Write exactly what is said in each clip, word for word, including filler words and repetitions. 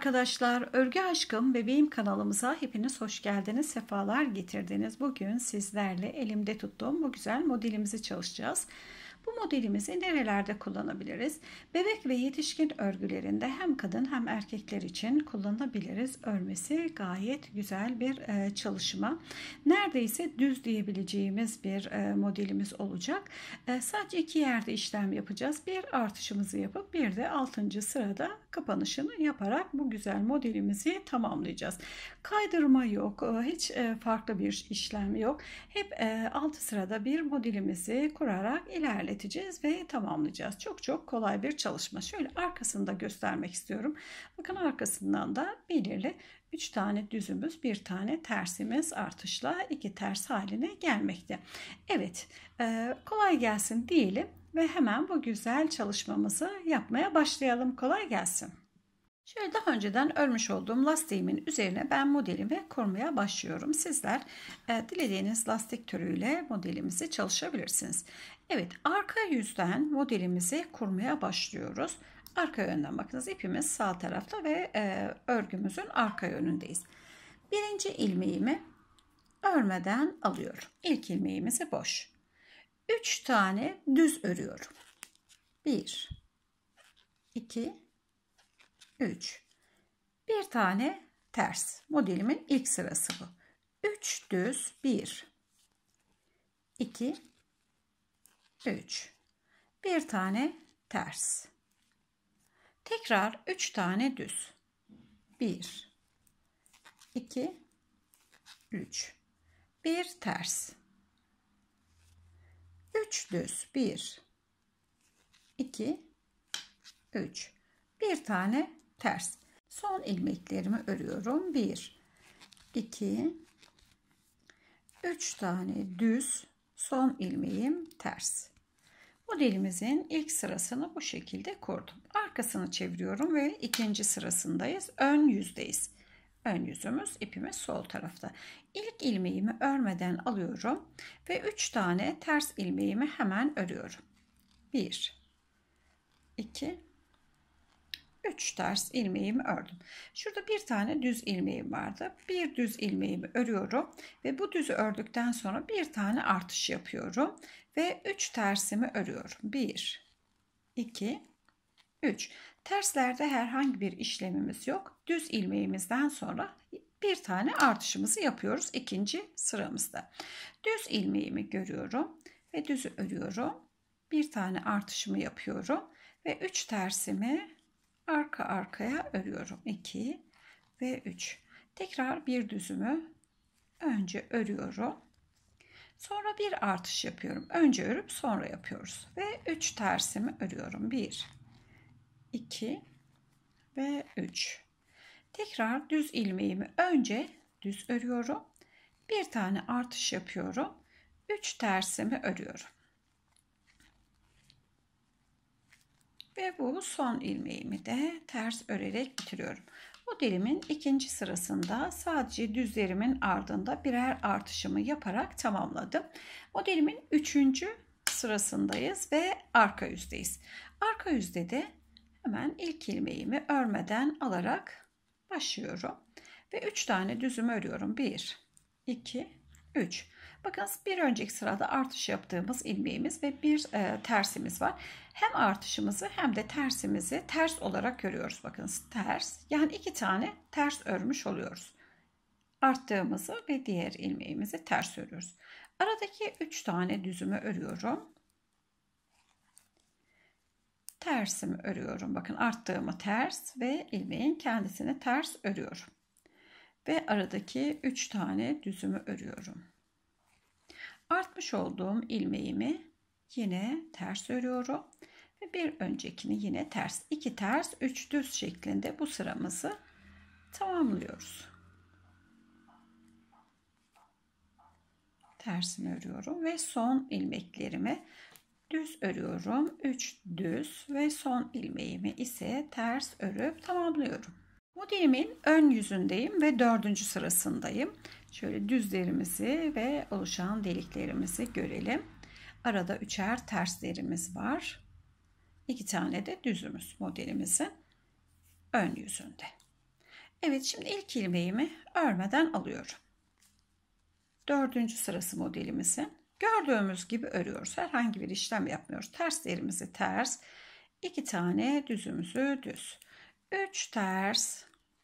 arkadaşlar, Örgü Aşkım Bebeğim kanalımıza hepiniz hoş geldiniz, sefalar getirdiniz. Bugün sizlerle elimde tuttuğum bu güzel modelimizi çalışacağız. Bu modelimizi nerelerde kullanabiliriz? Bebek ve yetişkin örgülerinde hem kadın hem erkekler için kullanabiliriz. Örmesi gayet güzel bir çalışma. Neredeyse düz diyebileceğimiz bir modelimiz olacak. Sadece iki yerde işlem yapacağız. Bir artışımızı yapıp bir de altıncı sırada kapanışını yaparak bu güzel modelimizi tamamlayacağız. Kaydırma yok, hiç farklı bir işlem yok. Hep altı sırada bir modelimizi kurarak ilerleteceğiz ve tamamlayacağız. Çok çok kolay bir çalışma. Şöyle arkasını da göstermek istiyorum. Bakın arkasından da belirli üç tane düzümüz, bir tane tersimiz artışla iki ters haline gelmekte. Evet, kolay gelsin diyelim ve hemen bu güzel çalışmamızı yapmaya başlayalım. Kolay gelsin. Şöyle daha önceden örmüş olduğum lastiğimin üzerine ben modelimi kurmaya başlıyorum. Sizler e, dilediğiniz lastik türüyle modelimizi çalışabilirsiniz. Evet, arka yüzden modelimizi kurmaya başlıyoruz. Arka yönden bakınız, ipimiz sağ tarafta ve e, örgümüzün arka yönündeyiz. Birinci ilmeğimi örmeden alıyorum. İlk ilmeğimizi boş. üç tane düz örüyorum. bir, iki, üç. Bir tane ters. Modelimin ilk sırası bu. üç düz. bir, iki, üç. Bir tane ters. Tekrar üç tane düz. bir, iki, üç. Bir ters. üç düz. bir, iki, üç. Bir tane ters. Son ilmeklerimi örüyorum. bir, iki, üç tane düz. Son ilmeğim ters. Modelimizin ilk sırasını bu şekilde kurdum. Arkasını çeviriyorum ve ikinci sırasındayız. Ön yüzdeyiz. Ön yüzümüz, ipimiz sol tarafta. İlk ilmeğimi örmeden alıyorum ve üç tane ters ilmeğimi hemen örüyorum. bir, iki, üç ters ilmeğimi ördüm. Şurada bir tane düz ilmeğim vardı. Bir düz ilmeğimi örüyorum ve bu düzü ördükten sonra bir tane artış yapıyorum ve üç tersimi örüyorum. bir, iki, üç. Terslerde herhangi bir işlemimiz yok. Düz ilmeğimizden sonra bir tane artışımızı yapıyoruz ikinci sıramızda. Düz ilmeğimi görüyorum ve düzü örüyorum. Bir tane artışımı yapıyorum ve üç tersimi arka arkaya örüyorum. iki ve üç. Tekrar bir düzümü önce örüyorum. Sonra bir artış yapıyorum. Önce örüp sonra yapıyoruz. Ve üç tersimi örüyorum. bir, iki ve üç. Tekrar düz ilmeğimi önce düz örüyorum. Bir tane artış yapıyorum. üç tersimi örüyorum. Ve bu son ilmeğimi de ters örerek bitiriyorum. Modelimin ikinci sırasında sadece düzlerimin ardında birer artışımı yaparak tamamladım. Modelimin üçüncü sırasındayız ve arka yüzdeyiz. Arka yüzde de hemen ilk ilmeğimi örmeden alarak başlıyorum. Ve üç tane düzümü örüyorum. bir, iki, üç. Bakın bir önceki sırada artış yaptığımız ilmeğimiz ve bir e, tersimiz var. Hem artışımızı hem de tersimizi ters olarak görüyoruz. Bakın ters. Yani iki tane ters örmüş oluyoruz. Arttığımızı ve diğer ilmeğimizi ters örüyoruz. Aradaki üç tane düzümü örüyorum. Tersimi örüyorum. Bakın arttığımı ters ve ilmeğin kendisini ters örüyorum. Ve aradaki üç tane düzümü örüyorum. Artmış olduğum ilmeğimi yine ters örüyorum ve bir öncekini yine ters. iki ters, üç düz şeklinde bu sıramızı tamamlıyoruz. Tersini örüyorum ve son ilmeklerimi düz örüyorum. üç düz ve son ilmeğimi ise ters örüp tamamlıyorum. Modelimin ön yüzündeyim ve dördüncü sırasındayım. Şöyle düzlerimizi ve oluşan deliklerimizi görelim. Arada üçer terslerimiz var. İki tane de düzümüz modelimizin ön yüzünde. Evet, şimdi ilk ilmeğimi örmeden alıyorum. Dördüncü sırası modelimizin. Gördüğümüz gibi örüyoruz. Herhangi bir işlem yapmıyoruz. Terslerimizi ters, iki tane düzümüzü düz, üç ters,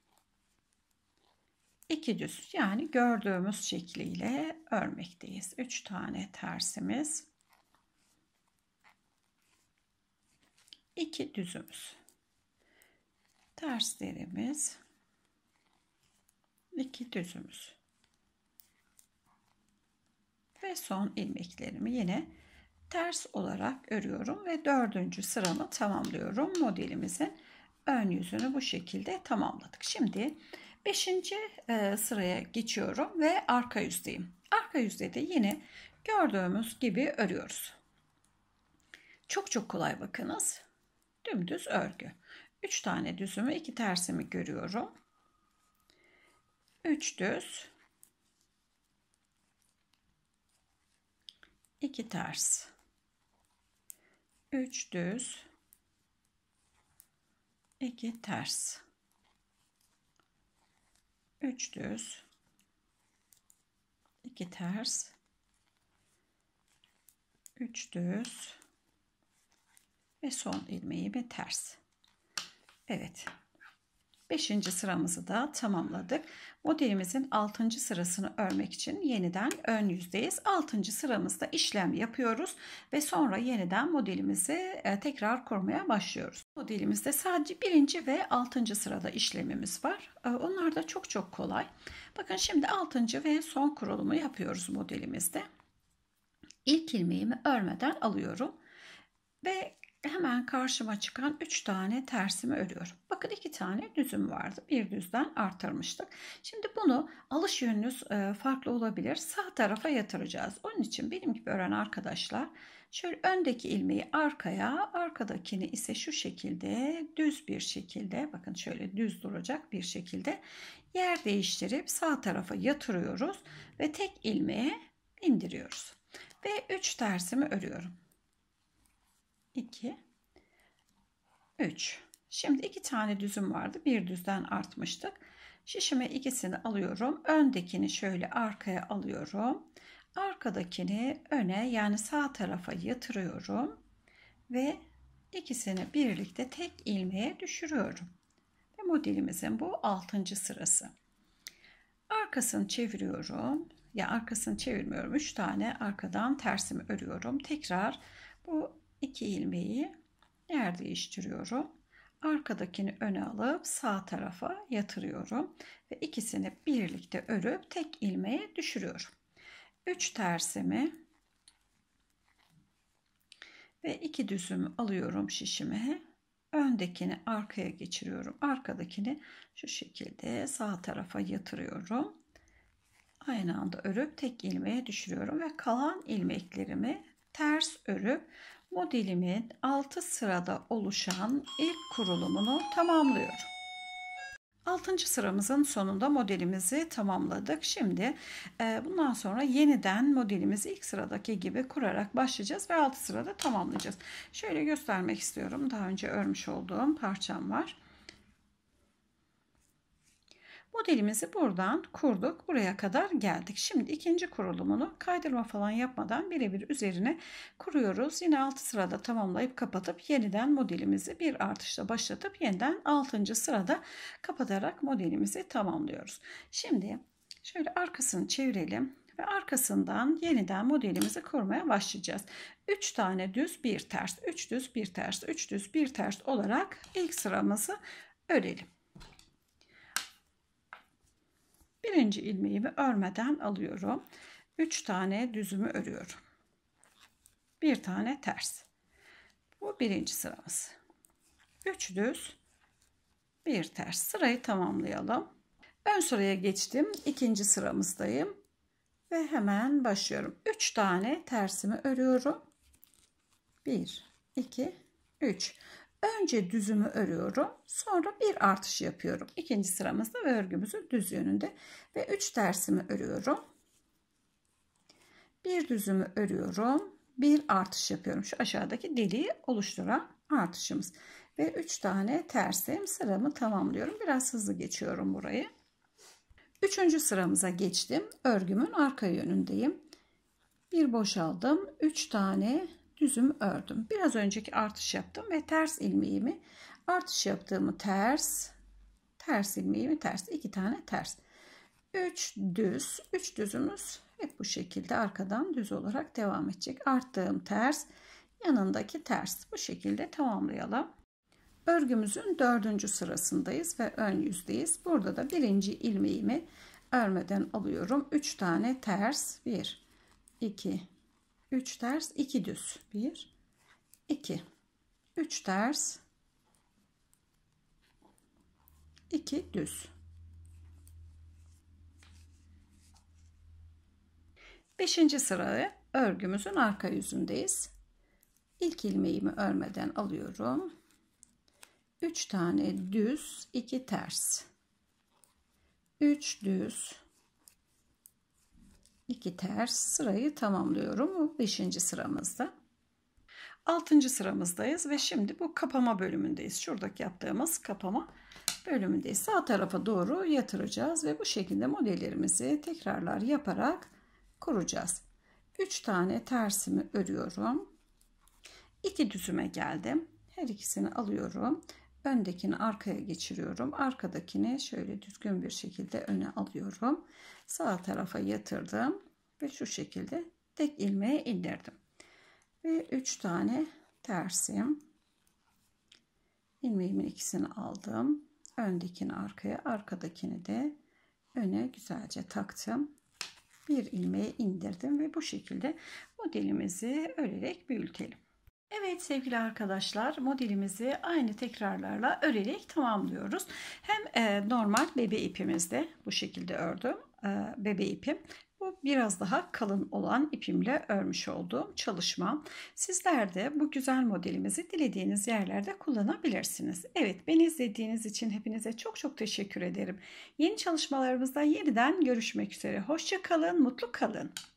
iki düz, yani gördüğümüz şekliyle örmekteyiz. üç tane tersimiz, iki düzümüz, terslerimiz, iki düzümüz ve son ilmeklerimi yine ters olarak örüyorum ve dördüncü sıramı tamamlıyorum. Modelimizin ön yüzünü bu şekilde tamamladık. Şimdi beşinci sıraya geçiyorum ve arka yüzdeyim. Arka yüzde de yine gördüğümüz gibi örüyoruz. Çok çok kolay, bakınız. Dümdüz örgü. üç tane düzümü, iki tersimi görüyorum. üç düz, iki ters, üç düz, iki ters, üç düz, iki ters, üç düz ve son ilmeğimi ters. Evet, beşinci sıramızı da tamamladık. Modelimizin altıncı sırasını örmek için yeniden ön yüzdeyiz. altıncı sıramızda işlem yapıyoruz ve sonra yeniden modelimizi tekrar kurmaya başlıyoruz. Modelimizde sadece birinci ve altıncı sırada işlemimiz var. Onlar da çok çok kolay. Bakın, şimdi altıncı ve son kurulumu yapıyoruz modelimizde. İlk ilmeğimi örmeden alıyorum ve hemen karşıma çıkan üç tane tersimi örüyorum. Bakın, iki tane düzüm vardı. Bir düzden artırmıştık. Şimdi bunu, alış yönünüz farklı olabilir, sağ tarafa yatıracağız. Onun için benim gibi ören arkadaşlar şöyle öndeki ilmeği arkaya, arkadakini ise şu şekilde düz bir şekilde, bakın şöyle düz duracak bir şekilde yer değiştirip sağ tarafa yatırıyoruz ve tek ilmeğe indiriyoruz. Ve üç tersimi örüyorum. iki, üç. Şimdi iki tane düzüm vardı. Bir düzden artmıştık. Şişime ikisini alıyorum. Öndekini şöyle arkaya alıyorum. Arkadakini öne, yani sağ tarafa yatırıyorum. Ve ikisini birlikte tek ilmeğe düşürüyorum. Ve modelimizin bu altıncı sırası. Arkasını çeviriyorum. Ya arkasını çevirmiyorum. üç tane arkadan tersimi örüyorum. Tekrar bu iki ilmeği yer değiştiriyorum. Arkadakini öne alıp sağ tarafa yatırıyorum ve ikisini birlikte örüp tek ilmeğe düşürüyorum. üç tersimi ve iki düzümü alıyorum şişime. Öndekini arkaya geçiriyorum. Arkadakini şu şekilde sağ tarafa yatırıyorum. Aynı anda örüp tek ilmeğe düşürüyorum ve kalan ilmeklerimi ters örüp modelimin altı sırada oluşan ilk kurulumunu tamamlıyorum. altıncı sıramızın sonunda modelimizi tamamladık. Şimdi e, bundan sonra yeniden modelimizi ilk sıradaki gibi kurarak başlayacağız ve altı sırada tamamlayacağız. Şöyle göstermek istiyorum. Daha önce örmüş olduğum parçam var. Modelimizi buradan kurduk. Buraya kadar geldik. Şimdi ikinci kurulumunu kaydırma falan yapmadan birebir üzerine kuruyoruz. Yine altı sırada tamamlayıp kapatıp yeniden modelimizi bir artışla başlatıp yeniden altıncı sırada kapatarak modelimizi tamamlıyoruz. Şimdi şöyle arkasını çevirelim ve arkasından yeniden modelimizi kurmaya başlayacağız. üç tane düz, bir ters, üç düz, bir ters, üç düz, bir ters olarak ilk sıramızı örelim. Birinci ilmeğimi örmeden alıyorum. üç tane düzümü örüyorum. Bir tane ters. Bu birinci sıramız. üç düz, bir ters. Sırayı tamamlayalım. Ön sıraya geçtim. İkinci sıramızdayım. Ve hemen başlıyorum. üç tane tersimi örüyorum. bir, iki, üç. Önce düzümü örüyorum. Sonra bir artış yapıyorum. İkinci sıramızda ve örgümüzün düz yönünde. Ve üç tersimi örüyorum. Bir düzümü örüyorum. Bir artış yapıyorum. Şu aşağıdaki deliği oluşturan artışımız. Ve Ve üç tane tersim, sıramı tamamlıyorum. Biraz hızlı geçiyorum burayı. Üçüncü sıramıza geçtim. Örgümün arka yönündeyim. Bir boşaldım. üç tane düzüm ördüm. Biraz önceki artış yaptım ve ters ilmeğimi, artış yaptığımı ters, ters ilmeğimi ters, iki tane ters. üç düz, üç düzümüz hep bu şekilde arkadan düz olarak devam edecek. Arttığım ters, yanındaki ters, bu şekilde tamamlayalım. Örgümüzün dördüncü sırasındayız ve ön yüzdeyiz. Burada da birinci ilmeğimi örmeden alıyorum. üç tane ters, bir, iki, üç ters, iki düz, bir, iki, üç ters, iki düz. Beşinci sırayı örgümüzün arka yüzündeyiz. İlk ilmeğimi örmeden alıyorum. üç tane düz, iki ters, üç düz, iki ters, sırayı tamamlıyorum. Bu beşinci sıramızda. altıncı sıramızdayız ve şimdi bu kapama bölümündeyiz. Şuradaki yaptığımız kapama bölümündeyiz. Sağ tarafa doğru yatıracağız ve bu şekilde modellerimizi tekrarlar yaparak kuracağız. üç tane tersimi örüyorum. iki düzüme geldim. Her ikisini alıyorum. Öndekini arkaya geçiriyorum. Arkadakini şöyle düzgün bir şekilde öne alıyorum. Sağ tarafa yatırdım ve şu şekilde tek ilmeğe indirdim. Ve üç tane tersim. İlmeğimin ikisini aldım. Öndekini arkaya, arkadakini de öne güzelce taktım. Bir ilmeğe indirdim ve bu şekilde modelimizi örerek büyütelim. Evet sevgili arkadaşlar, modelimizi aynı tekrarlarla örerek tamamlıyoruz. Hem e, normal bebe ipimizde bu şekilde ördüm. E, bebe ipim. Bu biraz daha kalın olan ipimle örmüş olduğum çalışmam. Sizler de bu güzel modelimizi dilediğiniz yerlerde kullanabilirsiniz. Evet, beni izlediğiniz için hepinize çok çok teşekkür ederim. Yeni çalışmalarımızda yeniden görüşmek üzere. Hoşça kalın, mutlu kalın.